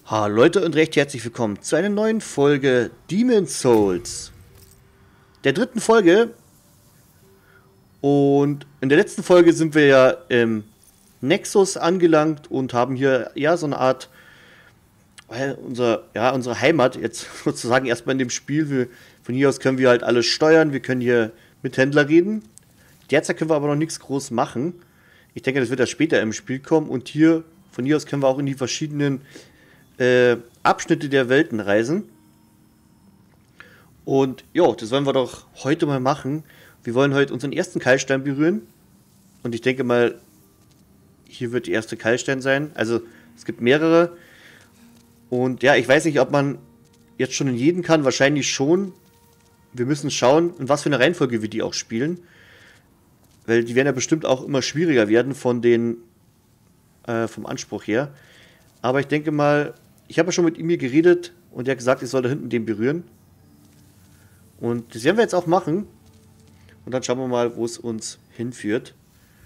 Hallo Leute und recht herzlich willkommen zu einer neuen Folge Demon's Souls. Der dritten Folge. Und in der letzten Folge sind wir ja im Nexus angelangt und haben hier ja so eine Art, unsere Heimat jetzt sozusagen erstmal in dem Spiel. Von hier aus können wir halt alles steuern, wir können hier mit Händler reden. Derzeit können wir aber noch nichts groß machen. Ich denke, das wird ja später im Spiel kommen und von hier aus können wir auch in die verschiedenen Abschnitte der Welten reisen. Und ja, das wollen wir doch heute mal machen. Wir wollen heute unseren ersten Keilstein berühren. Und ich denke mal, hier wird der erste Keilstein sein. Also es gibt mehrere. Und ja, ich weiß nicht, ob man jetzt schon in jeden kann. Wahrscheinlich schon. Wir müssen schauen, in was für eine Reihenfolge wir die auch spielen. Weil die werden ja bestimmt auch immer schwieriger werden vom Anspruch her. Aber ich denke mal, ich habe ja schon mit ihm hier geredet und er hat gesagt, ich soll da hinten den berühren. Und das werden wir jetzt auch machen. Und dann schauen wir mal, wo es uns hinführt.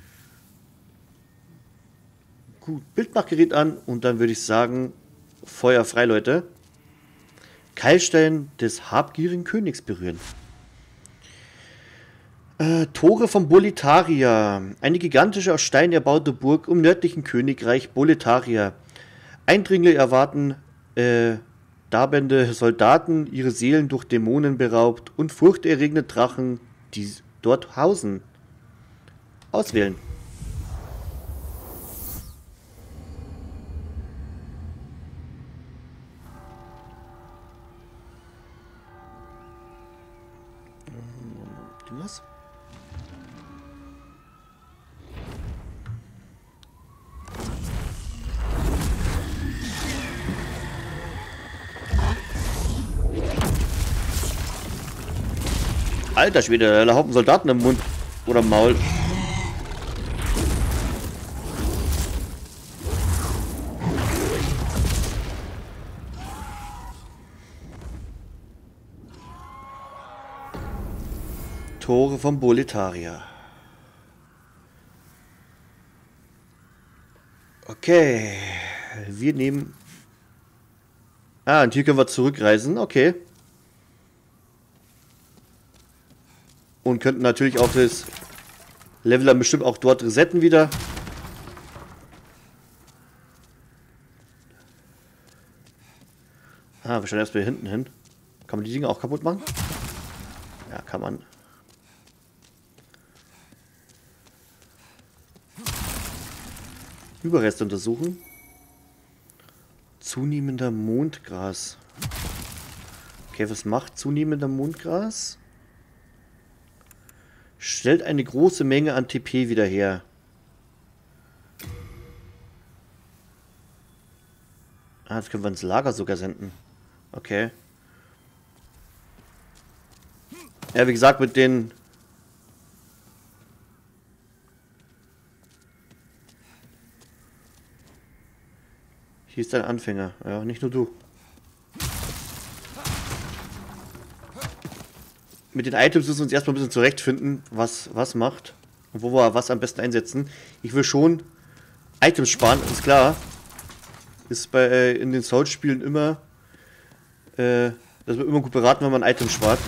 Gut, Bildmachgerät an und dann würde ich sagen, Feuer frei, Leute. Keilstein des habgierigen Königs berühren. Tore von Boletaria. Eine gigantische aus Stein erbaute Burg im nördlichen Königreich Boletaria. Eindringlinge erwarten darbende Soldaten, ihre Seelen durch Dämonen beraubt und furchterregende Drachen, die dort hausen. Auswählen. Was? Alter Schwede, da Haufen Soldaten im Mund oder im Maul. Tore von Boletaria. Okay, wir nehmen... Ah, und hier können wir zurückreisen, okay. Und könnten natürlich auch das Level dann bestimmt auch dort resetten wieder. Ah, wir schauen erstmal hier hinten hin. Kann man die Dinge auch kaputt machen? Ja, kann man. Überreste untersuchen. Zunehmender Mondgras. Okay, was macht zunehmender Mondgras? Stellt eine große Menge an TP wieder her. Ah, das können wir ins Lager sogar senden. Okay. Ja, wie gesagt, mit den... Hier ist ein Anfänger. Ja, nicht nur du. Mit den Items müssen wir uns erstmal ein bisschen zurechtfinden, was macht. Und wo wir was am besten einsetzen. Ich will schon Items sparen, ist klar. Ist in den Souls-Spielen immer... das wird immer gut beraten, wenn man Items spart.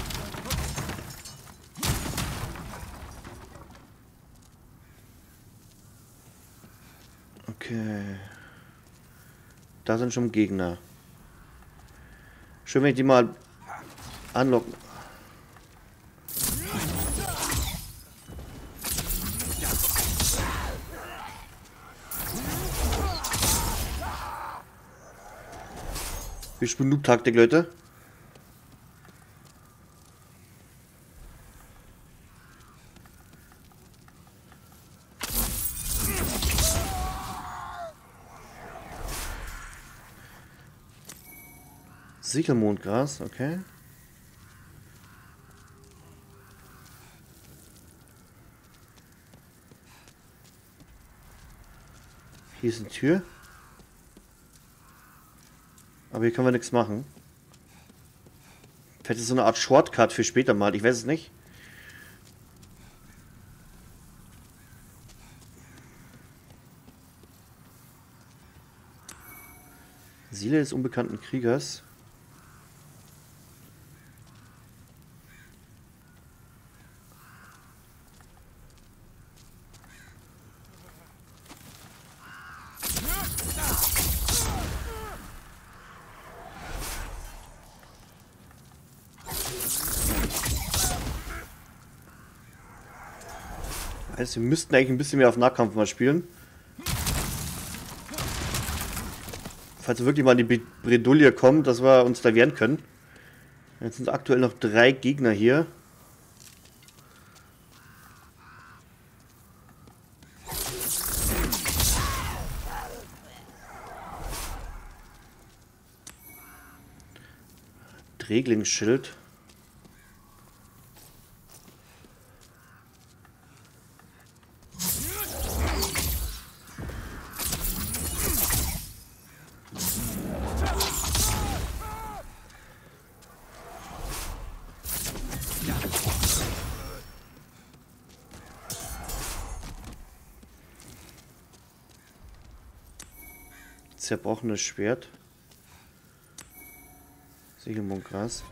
Okay. Da sind schon Gegner. Schön, wenn ich die mal anlocken. Wir spielen Noob-Taktik, Leute. Sichelmondgras, okay. Hier ist eine Tür. Aber hier können wir nichts machen. Vielleicht ist so eine Art Shortcut für später mal, ich weiß es nicht. Seele des unbekannten Kriegers. Also wir müssten eigentlich ein bisschen mehr auf Nahkampf mal spielen. Falls wir wirklich mal in die Bredouille kommen, dass wir uns da wehren können. Jetzt sind aktuell noch 3 Gegner hier. Reglingsschild. Zerbrochenes Schwert. Sichelmondgras.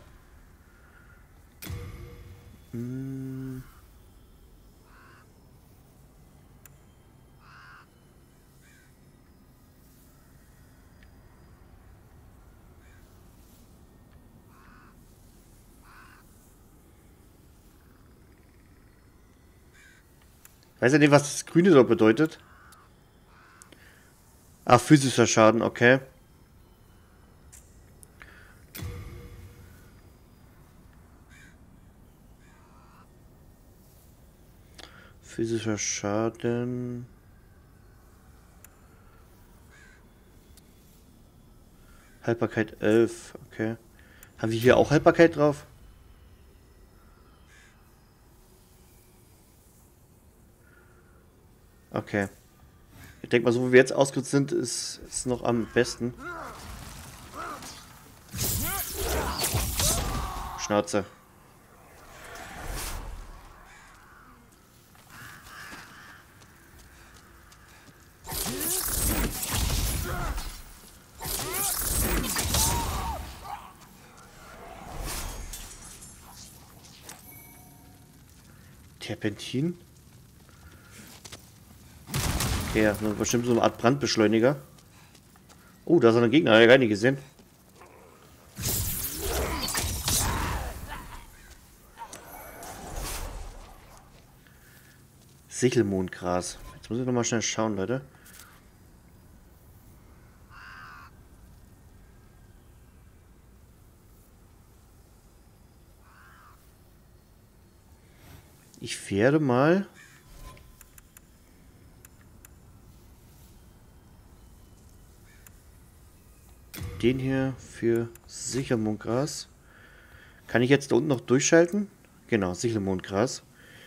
Weiß ja nicht, was das Grüne da bedeutet. Ah, physischer Schaden, okay. Physischer Schaden. Haltbarkeit 11, okay. Haben wir hier auch Haltbarkeit drauf? Okay. Ich denke mal, so wie wir jetzt ausgerüstet sind, ist es noch am besten. Schnauze. Terpentin? Okay, ja, bestimmt so eine Art Brandbeschleuniger. Oh, da ist ein Gegner, habe ich gar nicht gesehen. Sichelmondgras. Jetzt muss ich noch mal schnell schauen, Leute. Ich werde mal den hier für Sichelmondgras. Kann ich jetzt da unten noch durchschalten? Genau, Sichelmondgras.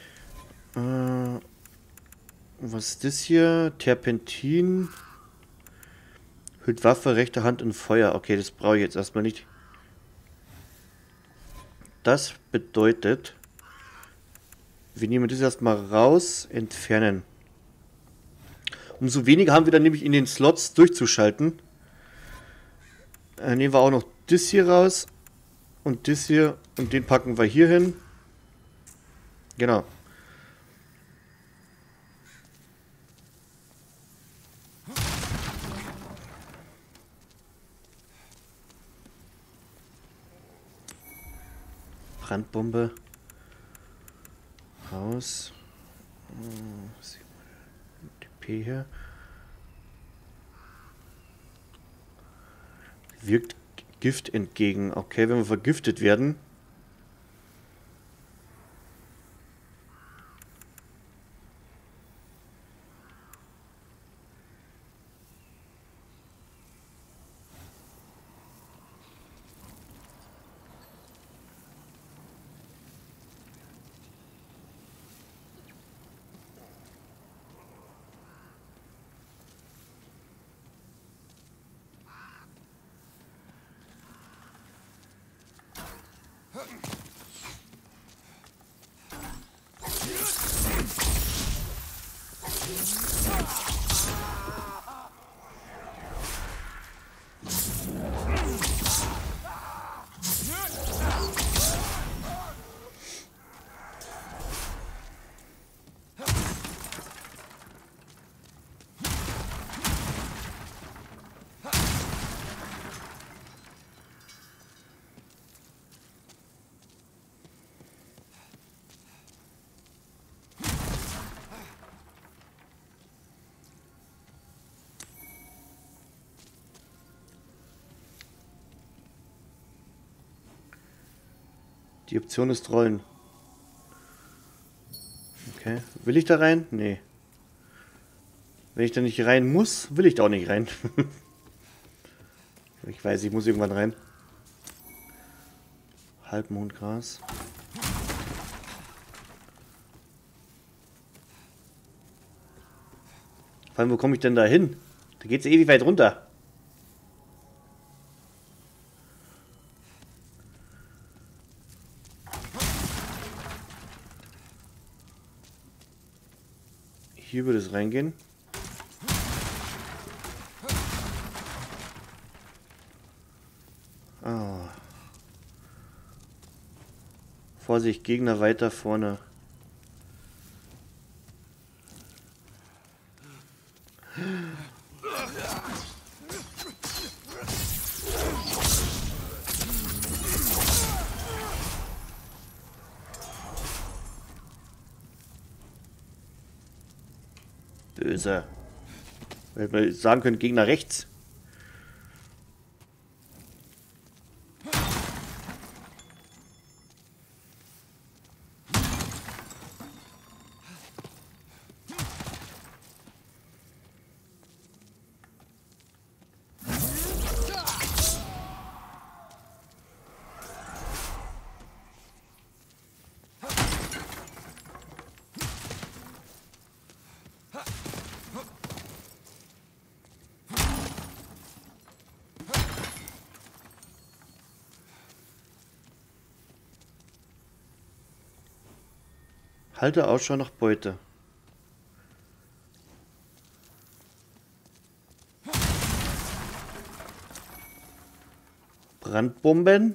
Was ist das hier? Terpentin. Hüllt Waffe, rechte Hand in Feuer. Okay, das brauche ich jetzt erstmal nicht. Das bedeutet, wir nehmen das erstmal raus, entfernen. Umso weniger haben wir dann nämlich in den Slots durchzuschalten. Nehmen wir auch noch das hier raus und das hier und den packen wir hier hin. Genau. Brandbombe. Raus. DP hier. Wirkt Gift entgegen. Okay, wenn wir vergiftet werden. Die Option ist Rollen. Okay. Will ich da rein? Nee. Wenn ich da nicht rein muss, will ich da auch nicht rein. Ich weiß, ich muss irgendwann rein. Halbmondgras. Vor allem, wo komme ich denn da hin? Da geht es ewig weit runter. Hier würde es reingehen. Ah. Vorsicht, Gegner weiter vorne. Böse. Hätte man sagen können, Gegner rechts. Halte Ausschau nach Beute. Brandbomben.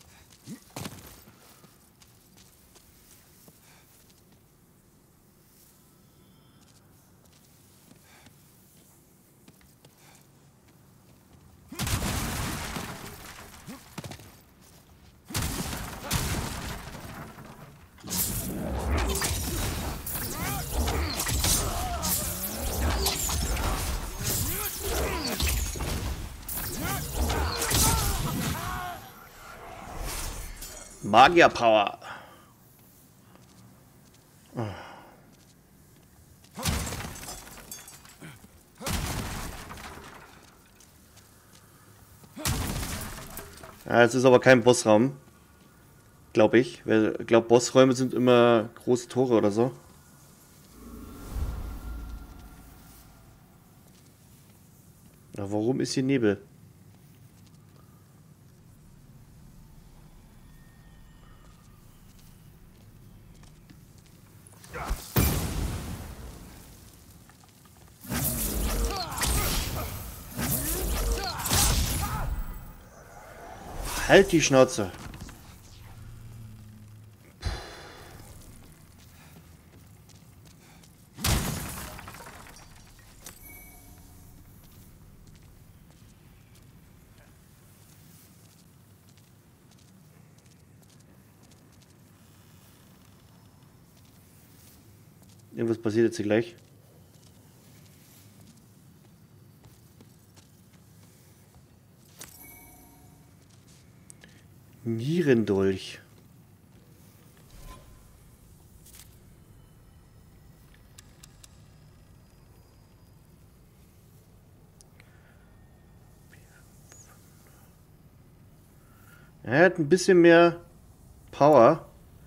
Magier-Power. Ja, es ist aber kein Bossraum. Glaube ich. Ich glaube, Bossräume sind immer große Tore oder so. Na, warum ist hier Nebel? Halt die Schnauze. Irgendwas passiert jetzt hier gleich. Nierendolch. Er hat ein bisschen mehr Power.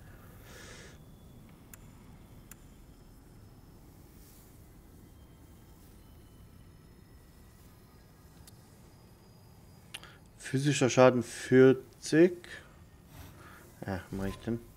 Physischer Schaden 40. Ja, mach ich denn?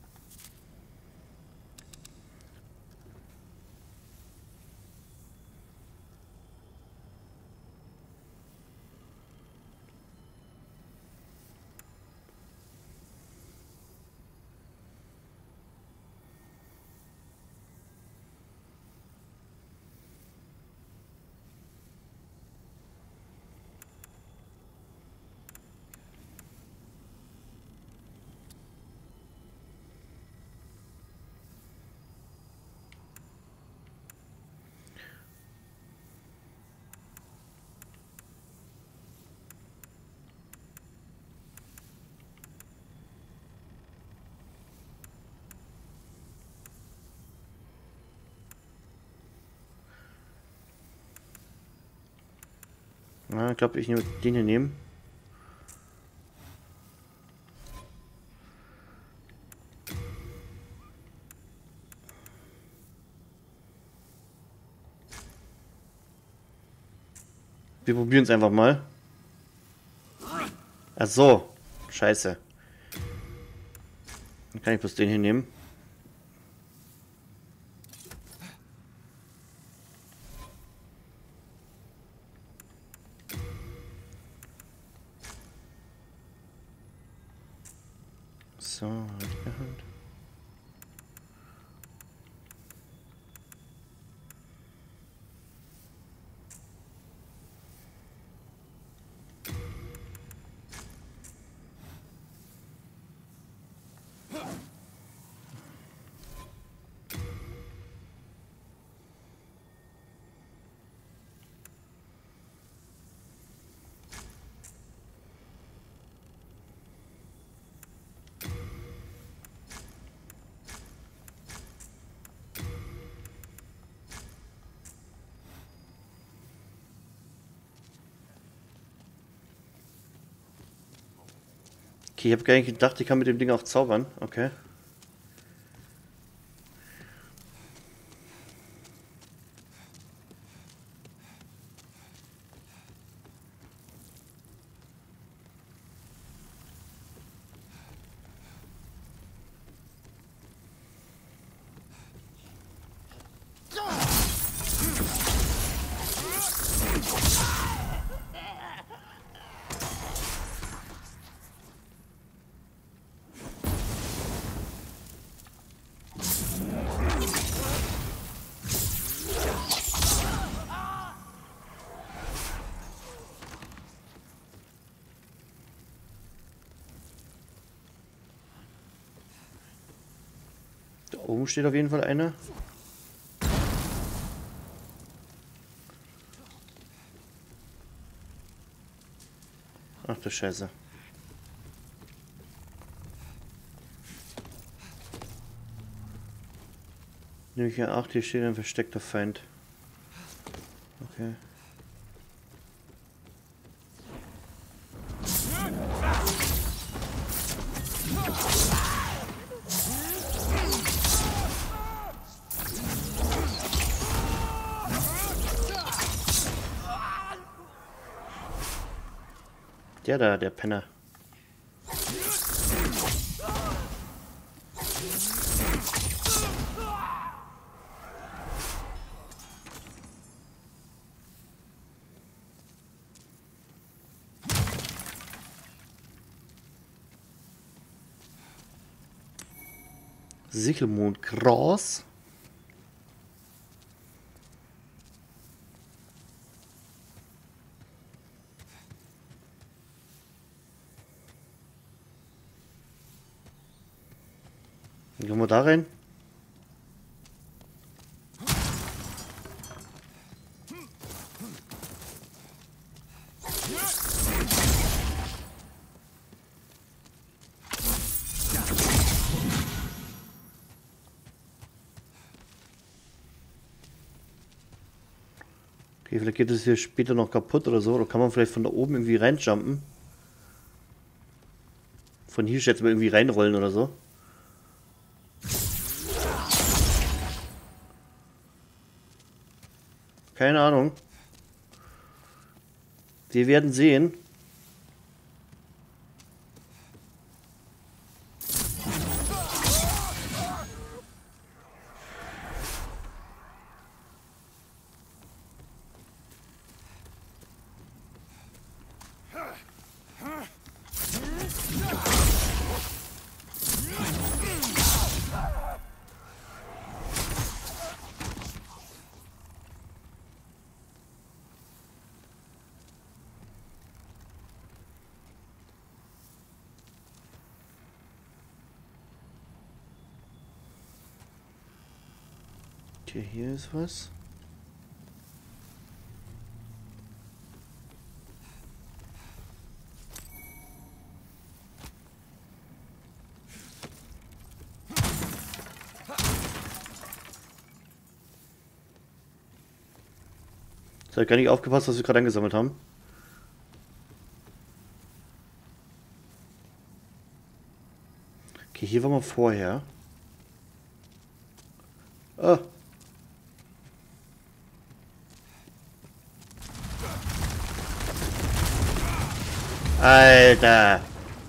Na, ich glaube, ich nehme den hier nehmen. Wir probieren es einfach mal. Ach so. Scheiße. Dann kann ich bloß den hier nehmen. So, rechte Hand. Okay, ich habe gar nicht gedacht, ich kann mit dem Ding auch zaubern. Okay. Da oben steht auf jeden Fall einer. Ach du Scheiße. Nehme ich ja 8, hier steht ein versteckter Feind. Okay. Der da, der Penner. Sichelmondgras. Gehen wir da rein. Okay, vielleicht geht es hier später noch kaputt oder so. Oder kann man vielleicht von da oben irgendwie reinjumpen? Von hier jetzt mal irgendwie reinrollen oder so. Keine Ahnung. Wir werden sehen. Okay, hier ist was. Ich habe gar nicht aufgepasst, was wir gerade angesammelt haben. Okay, hier waren wir vorher. Ah. Alter.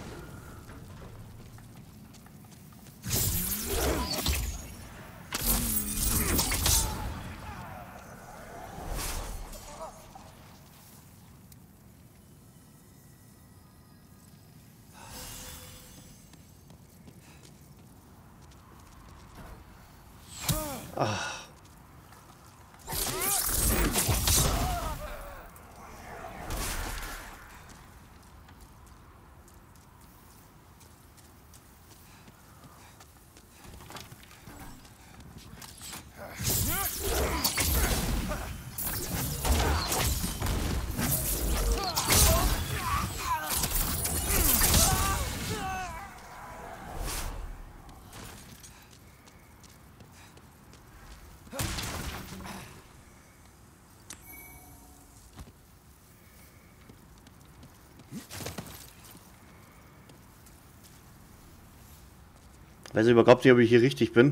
Weiß überhaupt nicht, ob ich hier richtig bin.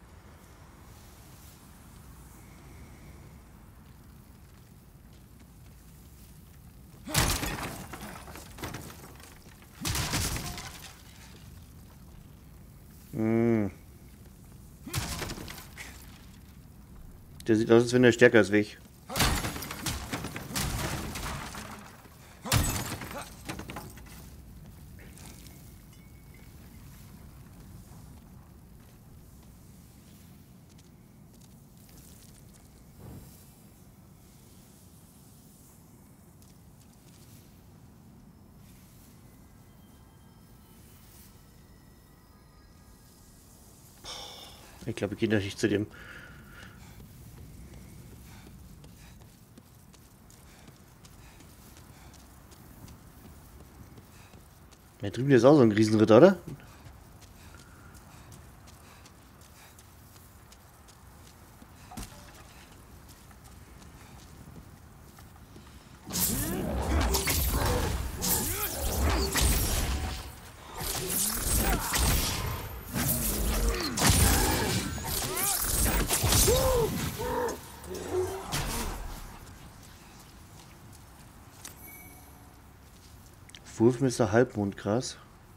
Hm. Der sieht aus, als wenn er stärker ist wie ich. Ich glaube, ich gehe da nicht zu dem. Da drüben ist auch so ein Riesenritter, oder? Wurfmesser Halbmondgras.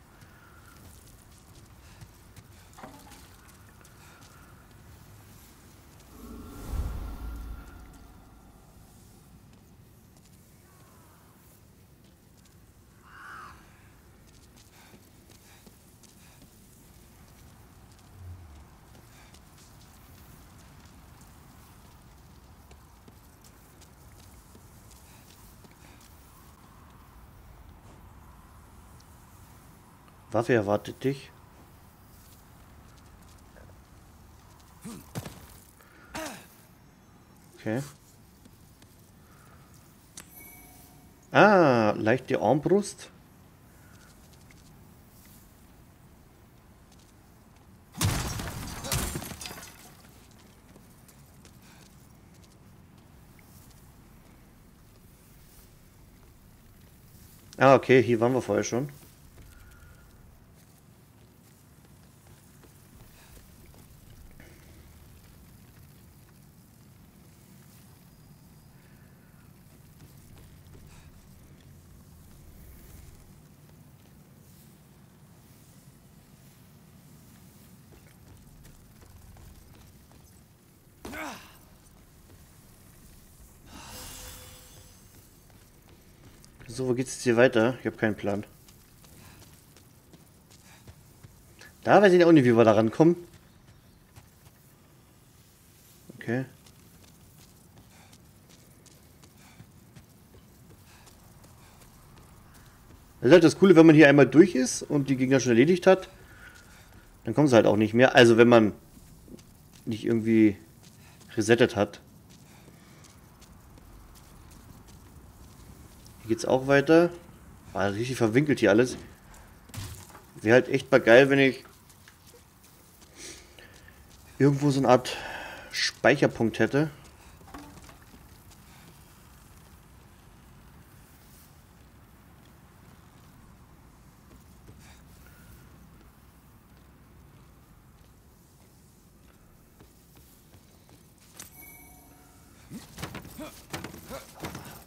Waffe erwartet dich. Okay. Ah, leichte Armbrust. Ah, okay, hier waren wir vorher schon. So, wo geht's jetzt hier weiter? Ich habe keinen Plan. Da weiß ich auch nicht, wie wir da rankommen. Okay. Das ist halt das Coole, wenn man hier einmal durch ist und die Gegner schon erledigt hat, dann kommen sie halt auch nicht mehr. Also wenn man nicht irgendwie resettet hat. Hier geht's auch weiter. War richtig verwinkelt hier alles. Wäre halt echt mal geil, wenn ich irgendwo so eine Art Speicherpunkt hätte.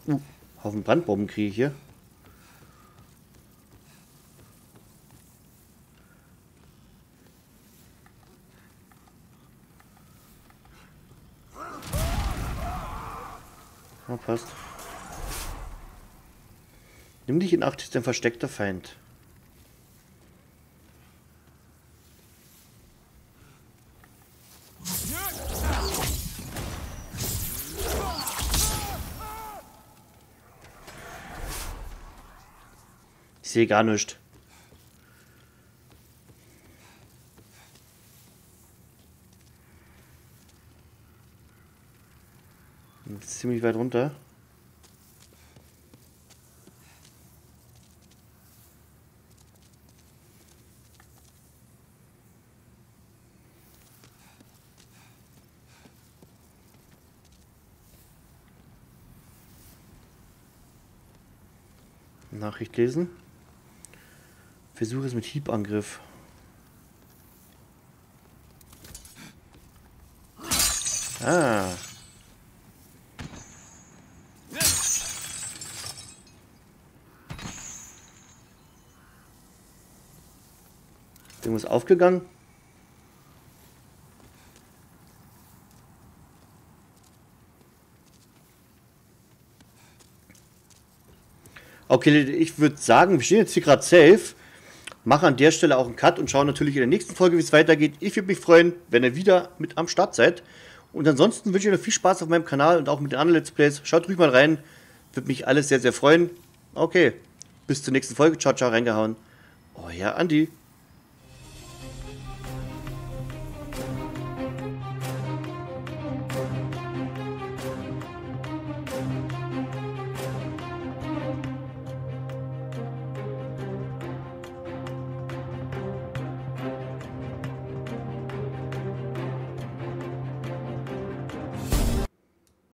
Haufen Brandbomben kriege ich hier. Ja, passt. Nimm dich in Acht, ist ein versteckter Feind. Ich sehe gar nichts. Ziemlich weit runter. Nachricht lesen. Versuche es mit Hiebangriff. Ah. Irgendwas aufgegangen? Okay, ich würde sagen, wir stehen jetzt hier gerade safe. Mache an der Stelle auch einen Cut und schaue natürlich in der nächsten Folge, wie es weitergeht. Ich würde mich freuen, wenn ihr wieder mit am Start seid. Und ansonsten wünsche ich euch noch viel Spaß auf meinem Kanal und auch mit den anderen Let's Plays. Schaut ruhig mal rein. Würde mich alles sehr, sehr freuen. Okay, bis zur nächsten Folge. Ciao, ciao, reingehauen. Euer Andi.